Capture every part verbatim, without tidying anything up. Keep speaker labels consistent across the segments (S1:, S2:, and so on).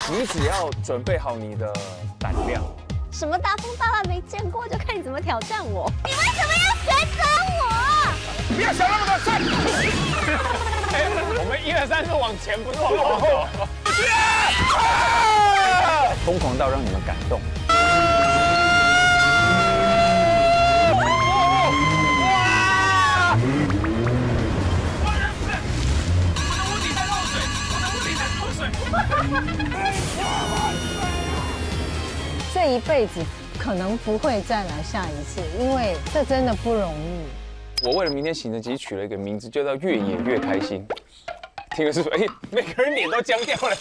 S1: 你只要准备好你的胆量。
S2: 什么大风大浪没见过，就看你怎么挑战我。你为什么要选择我？
S3: 不要想那么多事。
S1: 我们一二三是往前，不是往后。疯狂到让你们感动。
S4: 这一辈子可能不会再来下一次，因为这真的不容易。
S1: 我为了明天行程，其实取了一个名字，就叫越野越开心。听了是不是？哎，每个人脸都僵掉了。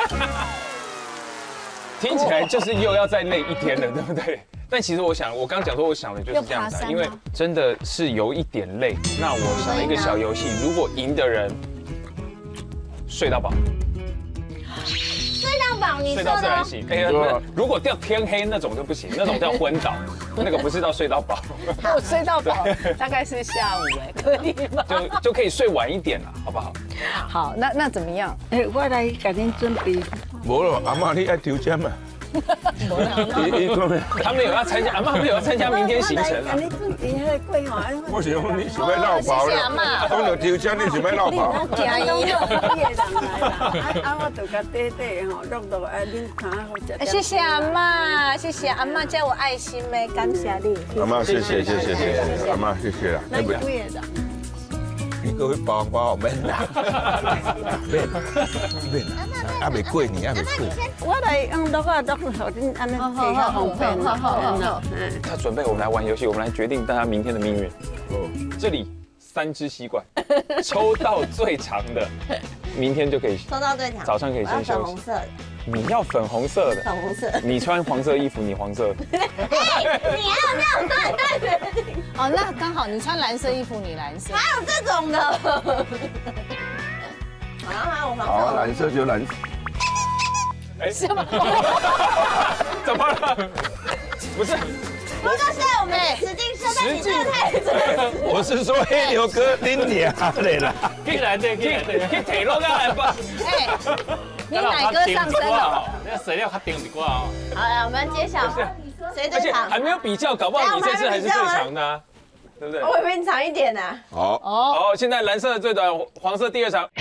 S1: 听起来就是又要再累一天了，对不对？但其实我想，我刚刚讲说，我想的就是这样子、啊，因为真的是有一点累。那我想一个小游戏，如果赢的人睡到饱。
S2: 睡到饱，你
S1: 睡到自然醒。哎，不是，如果掉天黑那种就不行，那种叫昏倒，那个不是到睡到饱。
S4: 我睡到饱大概是下午哎，可以吗？
S1: 就就可以睡晚一点了，好不好？
S4: 好，那那怎么样？
S5: 哎，我来给您准备。
S3: 无咯，阿妈你爱抽签嘛？
S1: 他们有要参加，阿妈们有要参加明天行程啊。
S3: 我想讲你想要绕跑了，讲到抽签你想要绕跑。
S4: 加一。
S5: 啊，我就甲弟弟吼，录到啊，恁看好食。
S4: 谢谢阿妈，谢谢阿妈教我爱心呗，感谢你。
S3: 阿妈谢谢谢谢谢谢，阿妈谢谢啦。
S5: 那几个的？
S3: 你各位包红包免啦，免免，还没过年，还没过。
S5: 我来用录啊录，互恁安尼提较方便。好好好。
S1: 他准备，我们来玩游戏，我们来决定大家明天的命运。哦，这里三支吸管，抽到最长的，明天就可以。
S2: 抽到最长，
S1: 早上可以先休息。
S2: 粉红色的。
S1: 你要粉红色的。
S2: 粉红色。
S1: 你穿黄色衣服，你黄色。
S2: 哎，你要这样对对对。
S4: 哦，那刚好你穿蓝色衣服，你蓝色。
S2: 还有这种的。好，我黄色。
S3: 好，蓝色就蓝。
S1: 哎，什么？怎么了？不是。
S2: 不是现在我们实境设备，你这个太真了。
S3: 我是说黑牛哥恁娘的啦。
S1: 进来的，进来的，去铁路来吧。
S4: 哎，你奶哥上身了。
S1: 那水料他顶一挂哦。
S2: 好了，我们揭晓谁最长。
S1: 还没有比较，搞不好你这次还是最长的啊，对不对？
S2: 我比你长一点呢。
S3: 好。
S1: 哦。好，现在蓝色最短，黄色第二长。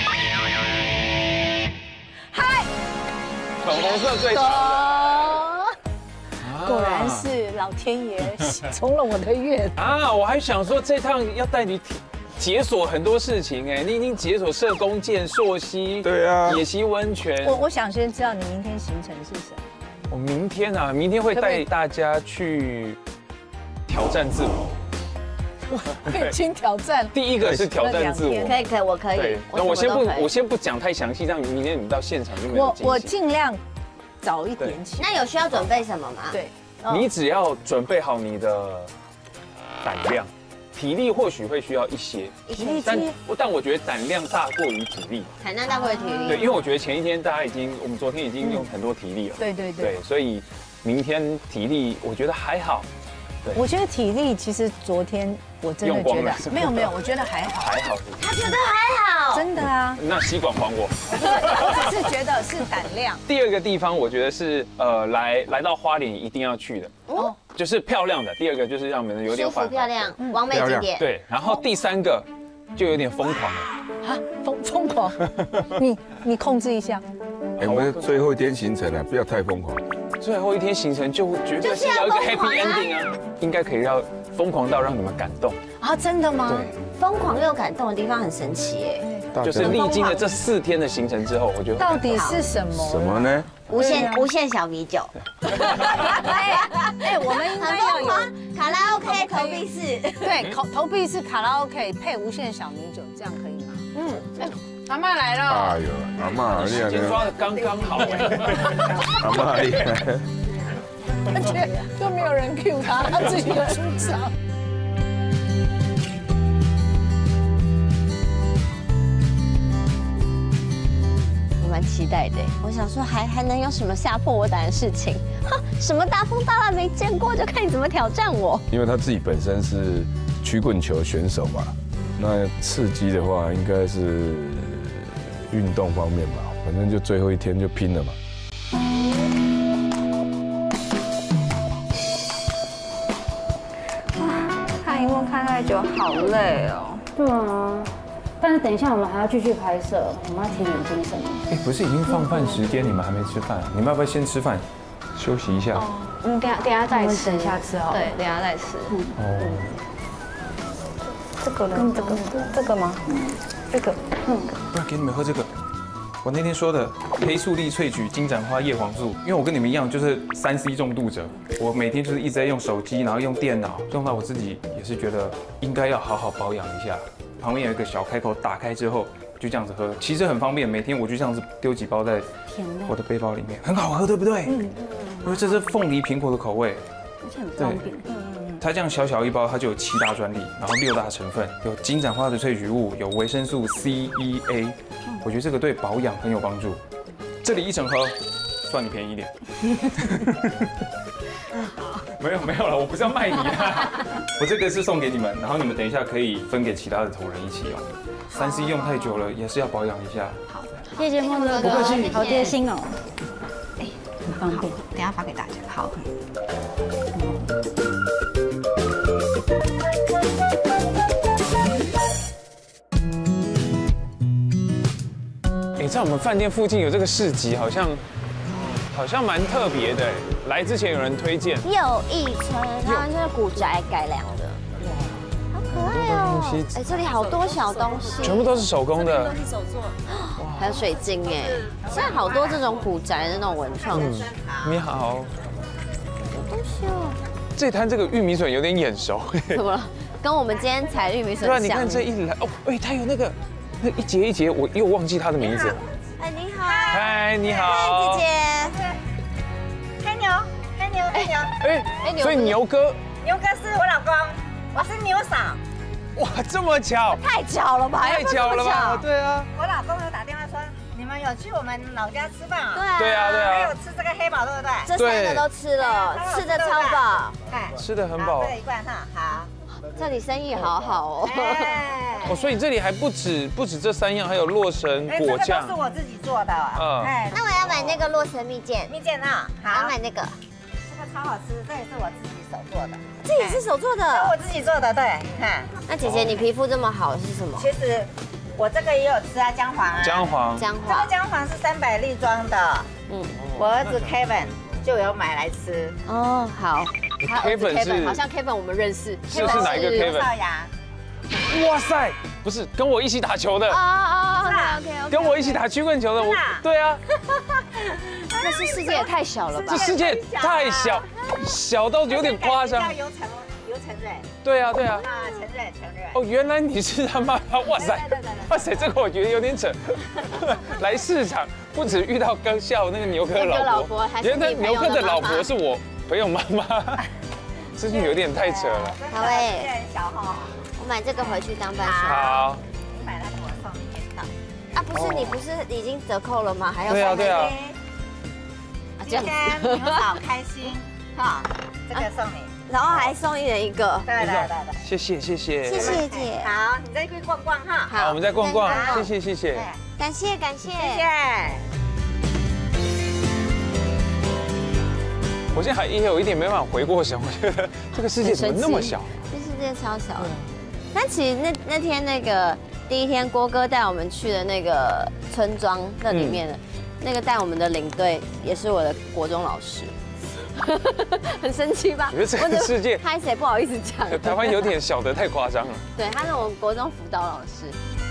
S4: 嗨。
S1: 粉红色最长。
S4: 果然是老天爷充了我的愿
S1: 啊！我还想说这趟要带你解锁很多事情哎，你已经解锁射弓箭、溯溪，
S3: 对啊，
S1: 野溪温泉。
S4: 我我想先知道你明天行程是什么。
S1: 我明天啊，明天会带大家去挑战自我。
S4: 已经挑战。
S1: 第一个是挑战自我，
S2: 可以可以，我可以。
S1: 对，那我先不我先不讲太详细，让明天你们到现场就没有惊喜。
S4: 我我尽量。早一点起。
S2: 那有需要准备什么吗？
S4: 对，
S1: 你只要准备好你的胆量，体力或许会需要一些，但但我觉得胆量大过于体力。
S2: 胆量大过于体力。
S1: 对，因为我觉得前一天大家已经，我们昨天已经用很多体力了。
S4: 对对对。
S1: 对，所以明天体力我觉得还好。
S4: 我觉得体力其实昨天我真的觉得没有没有，我觉得还好。
S1: 还好。
S2: 他觉得还好。
S4: 真的啊。
S1: 那吸管还我。
S4: 我只是觉得是胆量。
S1: 第二个地方我觉得是呃来来到花莲一定要去的哦，就是漂亮的。第二个就是让人有点
S2: 舒服漂亮，完美景点。
S1: 对，然后第三个就有点疯狂了。
S4: 啊，疯疯狂？你你控制一下。
S3: 哎，我们最后一天行程啊，不要太疯狂。
S1: 最后一天行程就绝对是要一个 happy ending 啊，应该可以让疯狂到让你们感动
S4: 啊！真的吗？
S1: 对，
S2: 疯狂又感动的地方很神奇哎，
S1: 就是历经了这四天的行程之后，我觉得
S4: 到底是什么？
S3: 什么呢？
S2: 无限无限小米酒。
S4: 哎，我们应该要有
S2: 卡拉 OK 投币式，
S4: 对，投投币式卡拉 OK 配无限小米酒，这样可以吗？嗯。阿嬤来了！
S3: 哎呦，阿嬤厉害！
S1: 时间抓的刚刚好哎，
S3: 阿嬤厉害！
S4: 而且都没有人 cue 他，他自己就出场。
S2: 我蛮期待的，我想说还还能有什么吓破我胆的事情？哈，什么大风大浪没见过，就看你怎么挑战我。
S3: 因为他自己本身是曲棍球选手嘛，那刺激的话应该是运动方面吧，反正就最后一天就拼了嘛。
S2: 荧幕看太久，好累哦。
S6: 对啊，但是等一下我们还要继续拍摄，我们要提点精神。
S1: 哎，不是已经放饭时间，你们还没吃饭，你们要不要先吃饭，休息一下？
S2: 嗯，等下等下再吃，
S6: 等一下吃好。
S2: 对，等下再吃。
S1: 哦。
S2: 这个呢？这个这个吗？这个。嗯。
S1: 不然给你们喝这个。我那天说的黑素丽萃取金盏花叶黄素，因为我跟你们一样，就是三 C 重度者，我每天就是一直在用手机，然后用电脑，用到我自己也是觉得应该要好好保养一下。旁边有一个小开口，打开之后就这样子喝，其实很方便，每天我就这样子丢几包在我的背包里面，很好喝，对不对？嗯。因为这是凤梨苹果的口味，
S2: 而且很方便。
S1: 它这样小小一包，它就有七大专利，然后六大成分，有金盏花的萃取物，有维生素 C、E、A， 我觉得这个对保养很有帮助。这里一整盒，算你便宜一点。没有没有了，我不是要卖你啊，我这个是送给你们，然后你们等一下可以分给其他的同仁一起用。三 C 用太久了，也是要保养一下。好，
S6: 谢谢莫哥，
S1: 不客气，
S6: 好贴心哦。哎，很方便，
S2: 等下发给大家。好。
S1: 哎，在我们饭店附近有这个市集，好像好像蛮特别的。来之前有人推荐
S2: 又一村，它好像是古宅改良的，哇，好可爱哦！哎，这里好多小东西，
S1: 全部都是手工的，
S2: 都是手做，还有水晶哎，现在好多这种古宅的那种文创。
S1: 你好，好
S2: 东西哦。
S1: 这摊这个玉米笋有点眼熟，
S2: 怎么了？跟我们今天采玉米笋像。
S1: 对啊，你看这一来哦，哎，它有那个那一节一节，我又忘记它的名字。
S2: 哎，你好。
S1: 嗨，你好。
S2: 姐姐。
S7: 黑牛，黑牛，黑牛。
S1: 哎，所以牛哥。
S7: 牛哥是我老公，我是牛嫂。
S1: 哇，这么巧！
S2: 太巧了吧？
S1: 太巧了吧？对啊。
S7: 我老公有打电话说，你们有去我们老家吃饭啊？
S2: 对啊。
S1: 对啊，对啊。
S7: 还有吃这个黑宝，对不对？
S2: 这三个都吃了，吃的超饱。
S7: 哎，
S1: 吃的很饱。
S7: 这一罐哈，好。
S2: 这里生意好好哦。
S1: 哦，所以这里还不止不止这三样，还有洛神果酱。
S7: 这个都是我自己做的。嗯。
S2: 哎，那我要买那个洛神蜜饯。
S7: 蜜饯啊，好。
S2: 我要买那个。
S7: 这个超好吃，这也是我自己手做的。
S2: 这也是手做的。
S7: 我自己做的，对。看。
S2: 那姐姐，你皮肤这么好是什么？
S7: 其实我这个也有吃啊，姜黄啊。
S1: 姜黄。
S2: 姜
S7: 黄。这个姜黄是三百粒装的。嗯。我儿子 Kevin 就有买来吃。
S2: 哦，好。
S1: Kevin 是
S2: 好像 Kevin 我们认识。
S1: 是是哪一个 Kevin？
S7: 少阳。
S1: 哇塞，不是跟我一起打球的。
S2: 啊啊啊 ！OK OK。
S1: 跟我一起打曲棍球的，我对啊。
S2: 那是世界也太小了吧？
S1: 这世界太小，小到有点夸张。
S7: 叫游承游承瑞。
S1: 对啊对啊。
S7: 啊，承瑞承瑞。
S1: 哦，原来你是他妈妈！哇塞，哇塞，这个我觉得有点扯。来市场不止遇到刚下午那个牛哥老婆，原来牛哥的老婆是我朋友妈妈，这就有点太扯了。
S2: 好哎，小哈，我买这个回去当伴手。
S1: 好。
S7: 你买来我送你一套。
S2: 啊，不是你不是已经折扣了吗？还要
S1: 对啊对啊。
S7: 今天牛嫂开心哈，这个送你，
S2: 然后还送一人一个。
S7: 对对对对。
S1: 谢谢谢谢。
S2: 谢谢姐。
S7: 好，你再去逛逛哈。
S1: 好，我们再逛逛。谢谢谢谢。
S2: 感谢感谢。
S7: 谢谢。
S1: 我现在还也有一点没办法回过神，我觉得这个世界怎么那么小？
S2: 这世界超小的。但其实那那天那个第一天郭哥带我们去的那个村庄那里面的。那个带我们的领队也是我的国中老师，很生气吧？
S1: 我觉得这个世界，
S2: 拍谁不好意思讲。
S1: 台湾有点小的太夸张了。
S2: 对，他是我们国中辅导老师。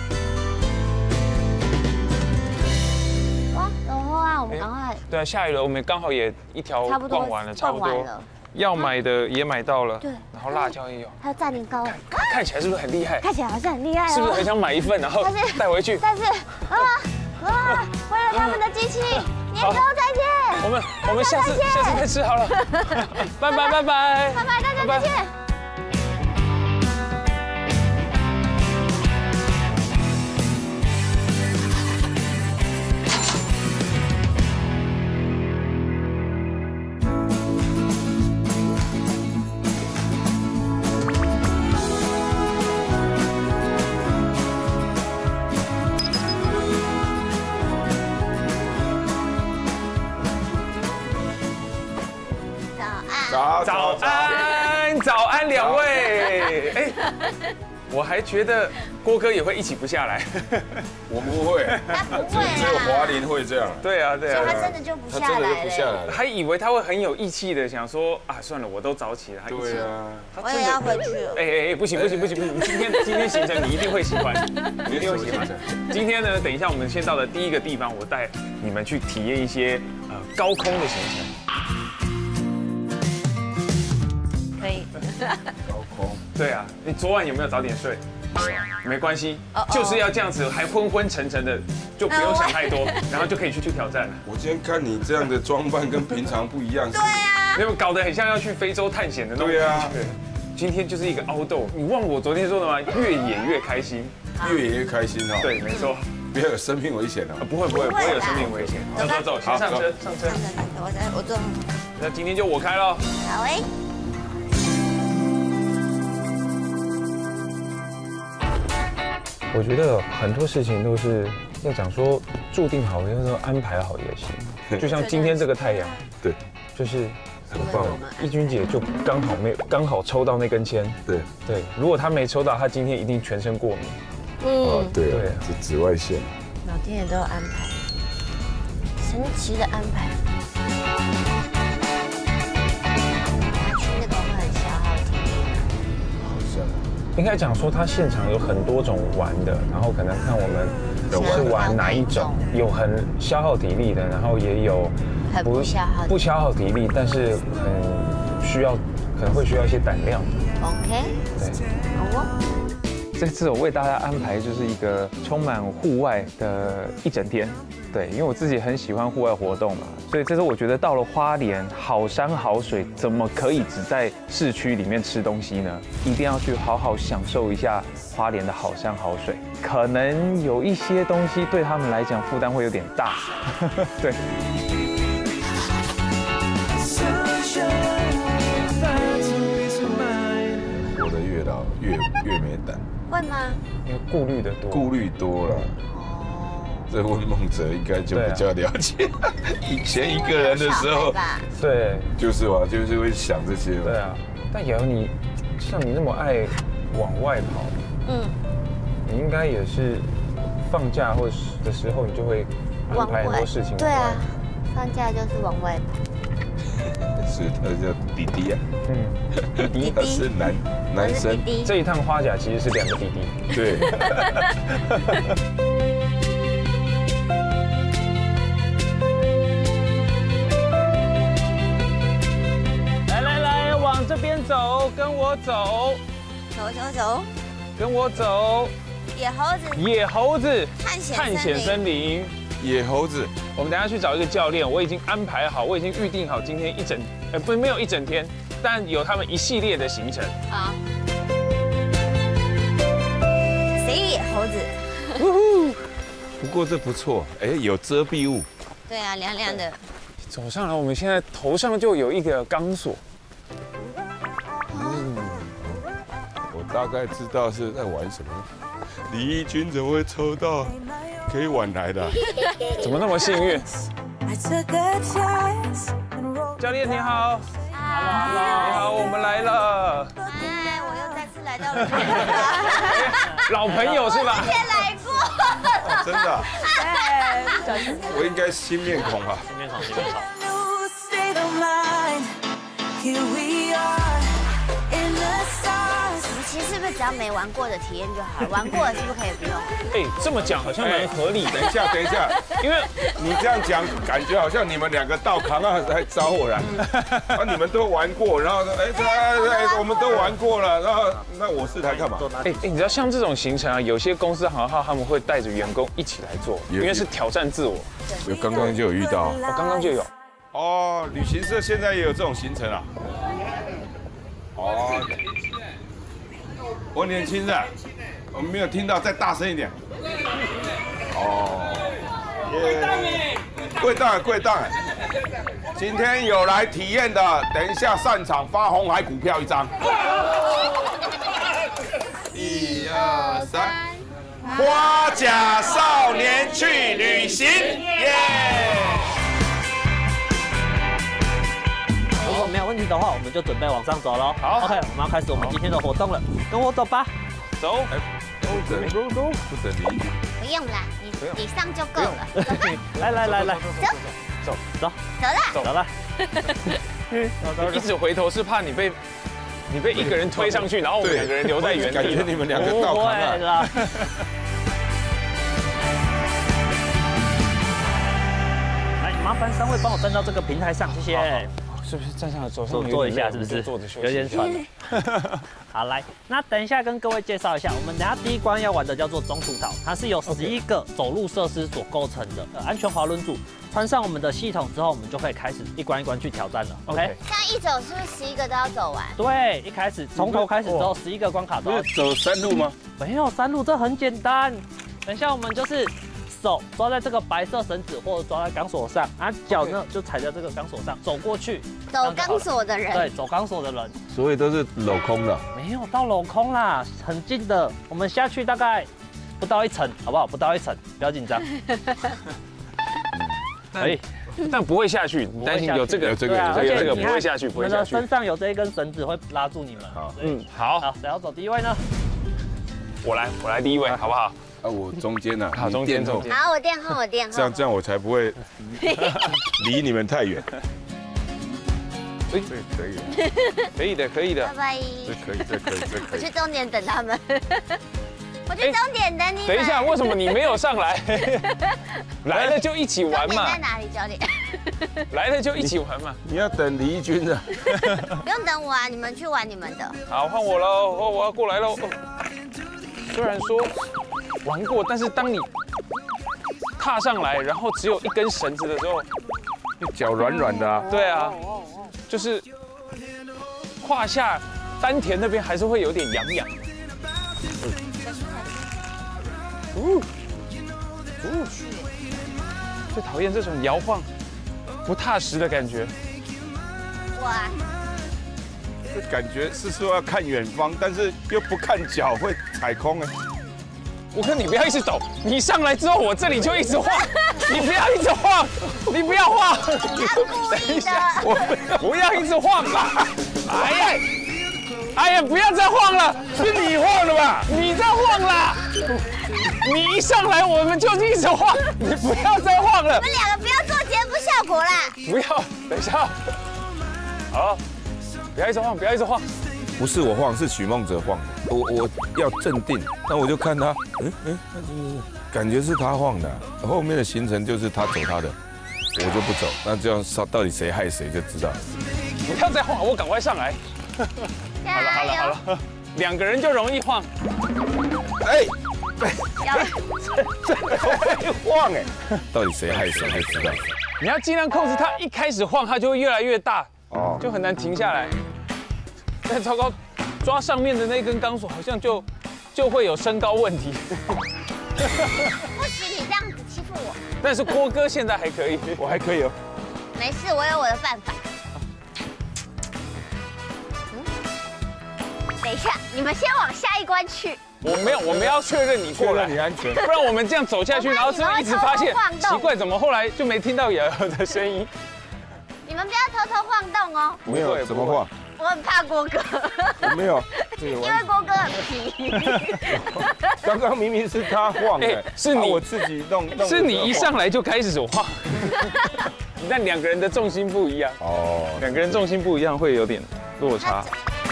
S2: 哇，然后啊，我们赶快。
S1: 对啊，下雨了，我们刚好也一条逛完了，差不多。要买的也买到了，对，然后辣椒也有，
S2: 还有炸年糕，
S1: 看起来是不是很厉害？
S2: 看起来好像很厉害，
S1: 是不是很想买一份，然后带回去？
S2: 但是啊。啊！为了他们的机器，年糕再见。
S1: 我们我们下次下次再吃好了。拜拜拜拜
S2: 拜拜，大家再见。
S1: 早早安，早安两位。哎， 哎，我还觉得郭哥也会一起不下来。
S3: 我不会，
S2: 他不会
S3: 只有华林会这样。
S1: 对啊，对啊。
S2: 他真的就不下来
S3: 他真的就不下来了。
S1: 还以为他会很有义气的想说啊，算了，我都早起了，他一起。
S3: 对啊。
S2: 我也要回去了。
S1: 哎哎哎，不行不行不行不行！今天今天行程你一定会喜欢，你一定会喜欢。今天呢，等一下我们先到的第一个地方，我带你们去体验一些呃高空的行程。
S2: 可以。
S3: 高空。
S1: 对啊，你昨晚有没有早点睡？没关系，就是要这样子，还昏昏沉沉的，就不用想太多，然后就可以去去挑战了。
S3: 我今天看你这样的装扮跟平常不一样。
S2: 对啊。
S1: 没有搞得很像要去非洲探险的那种。
S3: 对啊。
S1: 今天就是一个凹豆，你忘了我昨天说的吗？越演越开心，
S3: 越演越开心哦。
S1: 对，没错。
S3: 不要有生命危险哦。
S1: 不会不会不会有生命危险。走走走，先上车上车。
S2: 我在我坐。
S1: 那今天就我开喽。
S2: 好诶。
S1: 我觉得很多事情都是要讲说注定好，有时候安排好也行。就像今天这个太阳，
S3: 对，
S1: 就是
S3: 很棒。
S1: 义君姐就刚好没刚好抽到那根签，
S3: 对
S1: 对。如果她没抽到，她今天一定全身过敏。
S3: 嗯，对对，是紫外线。
S2: 老天爷都有安排，神奇的安排。他去那个会很消耗体力。
S3: 好像。
S1: 应该讲说，它现场有很多种玩的，然后可能看我们是玩哪一种，有很消耗体力的，然后也有
S2: 不消耗
S1: 不消耗体力，但是很需要可能会需要一些胆量。
S2: OK，
S1: 对，
S2: 好哦。
S1: 这次我为大家安排就是一个充满户外的一整天。对，因为我自己很喜欢户外活动嘛，所以这次我觉得到了花莲，好山好水，怎么可以只在市区里面吃东西呢？一定要去好好享受一下花莲的好山好水。可能有一些东西对他们来讲负担会有点大，对。
S3: 活得越老越越没胆。
S2: 会吗？
S1: 因为顾虑的多，
S3: 顾虑多了。这问孟哲应该就比较了解。以前一个人的时候，
S1: 对，
S3: 就是嘛，就是会想这些。
S1: 对啊，但也有你，像你那么爱往外跑，嗯，你应该也是放假或的时候，你就会安排很多事情。
S2: 对啊，放假就是往外跑。
S3: 是，他叫弟弟啊。
S1: 嗯，
S3: 弟弟，他是男男生。
S1: 这一趟花甲其实是两个弟弟。
S3: 对。
S1: 这边走，跟我走，
S2: 走走走，
S1: 跟我走。
S2: 野猴子，
S1: 野猴子，
S2: 探险
S1: 探险森林，
S3: 野猴子。
S1: 我们等下去找一个教练，我已经安排好，我已经预定好今天一整，呃，不，没有一整天，但有他们一系列的行程。
S2: 好。谁野猴子？
S3: 不过这不错，哎，有遮蔽物。
S2: 对啊，凉凉的。
S1: 走上来，我们现在头上就有一个钢索。
S3: 大概知道是在玩什么。李义君怎么会抽到可以晚来的？
S1: 怎么那么幸运？教练你好，你好，我们来了。
S2: 哎，我又再次来到了。
S1: 老朋友是吧？
S2: 之前来过。
S3: 真的？我应该新面孔啊。
S1: 新面孔，新面孔。
S2: 其实是不是只要没玩过的体验就好了？玩过了是不是可以不用？
S1: 哎，这么讲好像蛮合理。
S3: 等一下，等一下，因为你这样讲，感觉好像你们两个到扛啊来找我了。啊，你们都玩过，然后说，哎，哎，我们都玩过了，然后那我是来干嘛？
S1: 哎哎，你知道像这种行程啊，有些公司行号他们会带着员工一起来做，因为是挑战自我。
S3: 有刚刚就有遇到，
S1: 我刚刚就有。
S3: 哦，旅行社现在也有这种行程啊。哦。我年轻人，我们没有听到，再大声一点。哦，耶！贵档哎，贵档哎！今天有来体验的，等一下上场发红海股票一张。一二三，花甲少年去旅行，耶！
S8: 如果没有问题。 意的话，我们就准备往上走喽。
S1: 好
S8: ，OK， 我们要开始我们今天的活动了，跟我走吧。
S1: 走，
S3: 不等不等不等离。
S2: 不用啦，你你上就够了。
S8: 来来来来，
S2: 走
S8: 走走
S2: 走啦，
S8: 走了。
S1: 一直回头是怕你被你被一个人推上去，然后我们两个人留在原地。
S3: 感觉你们两个倒
S8: 不会啦。来，麻烦三位帮我站到这个平台上，谢谢。
S1: 是不是站上了走上
S8: 坐一下，是不是？
S1: 坐着休息，
S8: 有点喘。好，来，那等一下跟各位介绍一下，我们等下第一关要玩的叫做中途岛，它是由十一个走路设施所构成的。安全滑轮组穿上我们的系统之后，我们就可以开始一关一关去挑战了。OK，
S2: 现在一走是不是十一个都要走完？
S8: 对，一开始从头开始之后，十一个关卡都要
S3: 走山路吗？
S8: 没有山路，这很简单。等一下我们就是手抓在这个白色绳子，或者抓在钢索上，啊，脚呢就踩在这个钢索上，走过去。
S2: 走钢索的人，
S8: 对，走钢索的人，
S3: 所以都是镂空的。
S8: 没有到镂空啦，很近的。我们下去大概不到一层，好不好？不到一层，不要紧张。可以，
S1: 但不会下去，你担心有这个
S3: 有这个
S8: 有
S1: 这个不会下去，不会下去。
S8: 身上有这一根绳子会拉住你们。
S3: 好，
S1: 嗯，好，
S8: 好，谁要走第一位呢？
S1: 我来，我来第一位，好不好？
S3: 啊，我中间呢，
S1: 好，中间中间。
S2: 好，我垫后，我垫后。
S3: 这样这样我才不会离你们太远。哎，这个可以，
S1: 可以的，可以的
S2: 拜。拜。
S3: 这可以，这可以，这可以。
S2: 我去终点等他们。我去终点等你们。
S1: 等一下，为什么你没有上来？来了就一起玩嘛。
S2: 终点在哪里，教练？
S1: 来了就一起玩嘛。
S3: 你要等李义军的。
S2: 不用等我啊，你们去玩你们的。
S1: 好，换我喽，哦，我要过来喽。虽然说玩过，但是当你踏上来，然后只有一根绳子的时候，
S3: 脚软软的啊。
S1: 对啊，就是胯下丹田那边还是会有点痒痒。哦，哦，最讨厌这种摇晃不踏实的感觉。
S2: 哇，
S3: 这感觉是说要看远方，但是又不看脚会踩空哎。
S1: 我看你不要一直抖，你上来之后我这里就一直晃，你不要一直晃，你不要晃。
S2: 等一下，
S1: 我不要一直晃吧。哎呀，哎呀，不要再晃了，
S3: 是你晃的吧？
S1: 你在晃啦。你一上来我们就一直晃，你不要再晃了。
S2: 你们两个不要做节目效果啦。
S1: 不要，等一下。好，不要一直晃，不要一直晃。
S3: 不是我晃，是许梦哲晃的。我我要镇定，那我就看他，嗯嗯，感觉是他晃的，后面的行程就是他走他的，我就不走。那这样到底谁害谁就知道了。
S1: 不要再晃，我赶快上来。好了好了好了，两个人就容易晃。
S3: 哎，这这会晃哎，到底谁害谁就知道。
S1: 你要尽量控制他，一开始晃他就会越来越大，哦，就很难停下来。但糟糕，抓上面的那根钢索好像就就会有身高问题。
S2: 不许你这样子欺负我。
S1: 但是郭哥现在还可以，
S3: 我还可以哦。
S2: 没事，我有我的办法。嗯，等一下，你们先往下一关去。
S1: 我没有，我们要确认你过来，
S3: 你安全，
S1: 不然我们这样走下去，然后是不是一直发现奇怪，怎么后来就没听到摇摇的声音？
S2: 你们不要偷偷晃动哦。
S3: 没有，怎么晃？
S2: 我很怕郭哥。
S3: 没有，
S2: 因为郭哥很皮。
S3: 刚刚明明是他晃的，
S1: 是你
S3: 我自己弄，
S1: 是你一上来就开始晃。但两个人的重心不一样哦，两个人重心不一样会有点落差。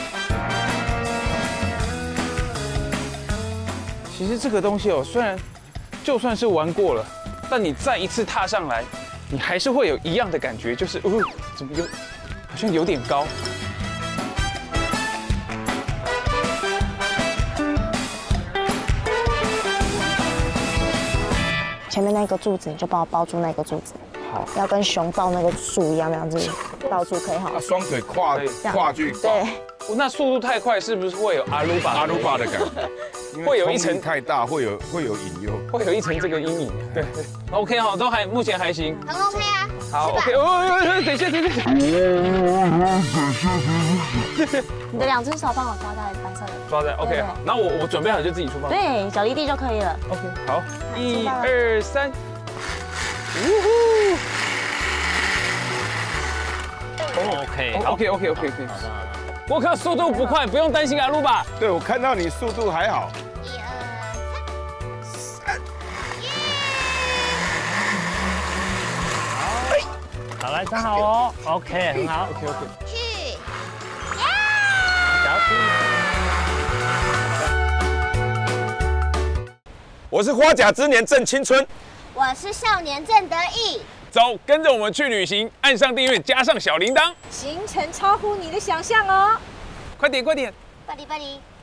S1: 其实这个东西哦，虽然就算是玩过了，但你再一次踏上来，你还是会有一样的感觉，就是哦，怎么有好像有点高。
S9: 前面那个柱子，你就帮我抱住那个柱子。好，要跟熊抱那个树一样，那样子抱住可以好。
S3: 双腿跨跨距。
S9: 对。
S1: 那速度太快，是不是会有阿鲁巴
S3: 阿鲁巴的感觉？
S1: 会有一层
S3: 太大，会有会有引诱，
S1: 会有一层这个阴影。对对 ，OK 好，都还目前还行。
S2: 很 OK 啊。
S1: 好 ，OK， 哦，等一下，等一下。
S9: 你的两只手帮我抓在白色的。
S1: 抓在 OK 好，然后我我准备好就自己出发。
S9: 对，脚离地就可以了。
S1: OK， 好，一二三，呜呼！
S8: OK
S1: OK OK OK OK。国科速度不快，不用担心阿路吧？
S3: 对，我看到你速度还好。
S10: 一二三，
S8: 好，来站好哦。OK， 很好。
S1: OK OK。
S10: 去，
S8: 小心。
S3: 我是花甲之年正青春，
S10: 我是少年正得意。
S1: 走，跟着我们去旅行，按上订阅，加上小铃铛，
S4: 行程超乎你的想象哦！
S1: 快点快点！
S10: 巴黎巴黎。